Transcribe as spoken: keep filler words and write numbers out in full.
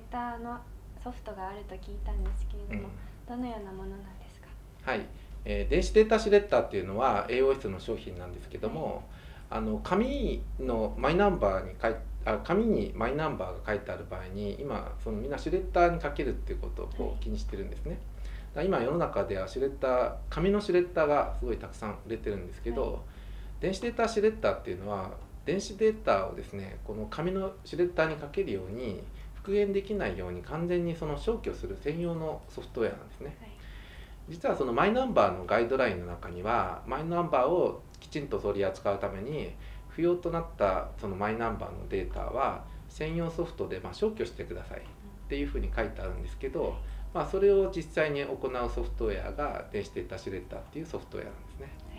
ターのソフトがあると聞いたんですけれども、うん、どのようなものなんですか？ はい、えー、電子データシュレッダーっていうのは エーオーエス の商品なんですけども、はい、あの紙のマイナンバーに書いあ紙にマイナンバーが書いてある場合に今そのみんなシュレッダーにかけるっていうことをこう気にしてるんですね。はい、今世の中ではシュレッダー紙のシュレッダーがすごいたくさん売れてるんですけど、はい、電子データシュレッダーっていうのは電子データをですねこの紙のシュレッダーにかけるように復元できないように完全にその消去する専用のソフトウェアなんですね。はい、実はそのマイナンバーのガイドラインの中にはマイナンバーをきちんと取り扱うために不要となったそのマイナンバーのデータは専用ソフトでまあ消去してくださいっていうふうに書いてあるんですけど、まあ、それを実際に行うソフトウェアが電子データシュレッダーっていうソフトウェアなんですね。